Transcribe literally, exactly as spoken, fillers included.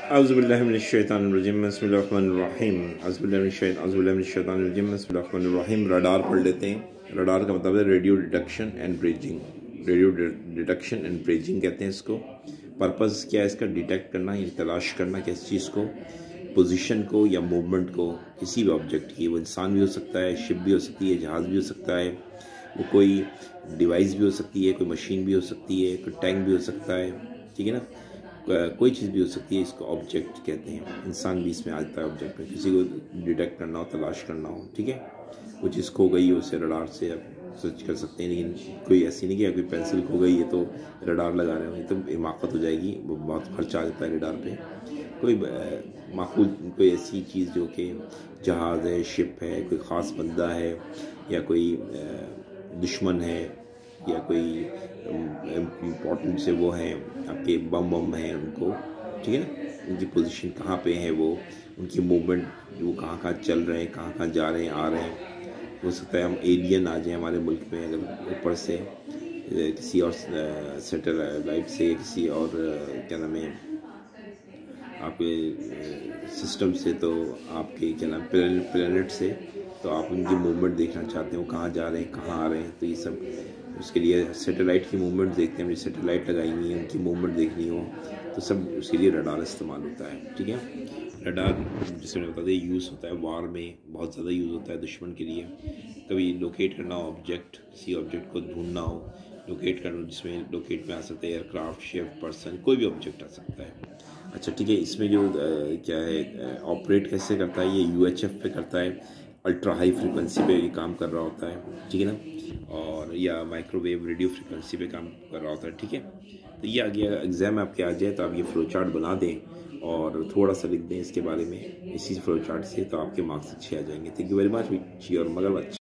औज़ुबिल्लाहिमिनश्शैतानिर्रजीम बिस्मिल्लाहिर्रहमानिर्रहीम औज़ुबिल्लाहिमिनश्शैतानिर्रजीम बिस्मिल्लाहिर्रहमानिर्रहीम। रडार पढ़ लेते हैं। रडार का मतलब है radio detection and ranging. Radio detection and ranging कहते हैं इसको। पर्पज़ क्या है इसका? डिटेक्ट करना या तलाश करना किस चीज़ को, पोजीशन को या मूवमेंट को किसी भी ऑब्जेक्ट की। वो इंसान भी हो सकता है, शिप भी हो सकती है, जहाज़ भी हो सकता है, वो कोई डिवाइस भी हो सकती है, कोई मशीन भी हो सकती है, कोई टैंक भी हो सकता है, ठीक है ना, कोई चीज़ भी हो सकती है। इसको ऑब्जेक्ट कहते हैं। इंसान भी इसमें आता है ऑब्जेक्ट में, किसी को डिटेक्ट करना हो, तलाश करना हो, ठीक है। वो चीज़ खो गई है, उसे रडार से आप सर्च कर सकते हैं। लेकिन कोई ऐसी नहीं कि कोई पेंसिल खो गई है तो रडार लगा रहे हो, ये तो हिमाकत हो जाएगी, वो बहुत खर्चा आ जाता है रडार पे। कोई माकूल कोई ऐसी चीज़ जो कि जहाज़ है, शिप है, कोई ख़ास बंदा है या कोई दुश्मन है या कोई इम्पोर्टेंट से वो हैं आपके बम बम हैं उनको, ठीक है ना, उनकी पोजीशन कहाँ पे है, वो उनकी मूवमेंट, वो कहाँ कहाँ चल रहे हैं, कहाँ कहाँ जा रहे हैं, आ रहे हैं। हो सकता है हम एलियन आ जाए हमारे मुल्क में, अगर ऊपर से किसी और सैटेलाइट से, किसी और क्या नाम है आपके सिस्टम से, तो आपके क्या नाम प्लेनेट से, तो आप उनकी मूवमेंट देखना चाहते हो, कहाँ जा रहे हैं, कहाँ आ रहे हैं। तो ये सब उसके लिए सैटेलाइट की मूवमेंट देखते हैं। जैसे सैटेलाइट लगाई हुई है, उनकी मूवमेंट देखनी हो तो सब उसके लिए रडार इस्तेमाल होता है, ठीक है। रडार जैसे मैंने बताया यूज़ होता है वार में, बहुत ज़्यादा यूज़ होता है दुश्मन के लिए। कभी लोकेट करना हो ऑब्जेक्ट, किसी ऑब्जेक्ट को ढूंढना हो, लोकेट करना, जिसमें लोकेट में आ सकते हैं एयरक्राफ्ट, शिप, पर्सन, कोई भी ऑब्जेक्ट आ सकता है। अच्छा ठीक है, इसमें जो आ, क्या है ऑपरेट कैसे करता है, ये यू एच एफ पे करता है, अल्ट्रा हाई फ्रिक्वेंसी पे ये काम कर रहा होता है, ठीक है ना, और या माइक्रोवेव रेडियो फ्रिक्वेंसी पे काम कर रहा होता है, ठीक है। तो ये आगे एग्ज़ाम आपके आ जाए तो आप ये फ्लो चार्ट बना दें और थोड़ा सा लिख दें इसके बारे में, इसी फ्लो चार्ट से, तो आपके मार्क्स अच्छे आ जाएंगे। Thank you very much. और मगर